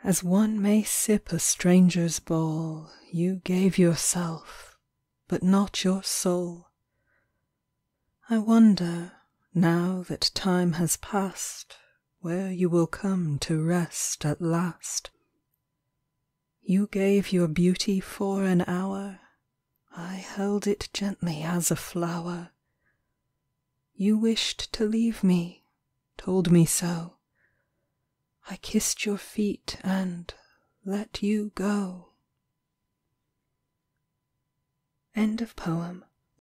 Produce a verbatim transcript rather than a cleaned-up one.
As one may sip a stranger's bowl, You gave yourself, but not your soul. I wonder, now that time has passed, Where you will come to rest at last. You gave your beauty for an hour, I held it gently as a flower. You wished to leave me, told me so. I kissed your feet and let you go. End of poem.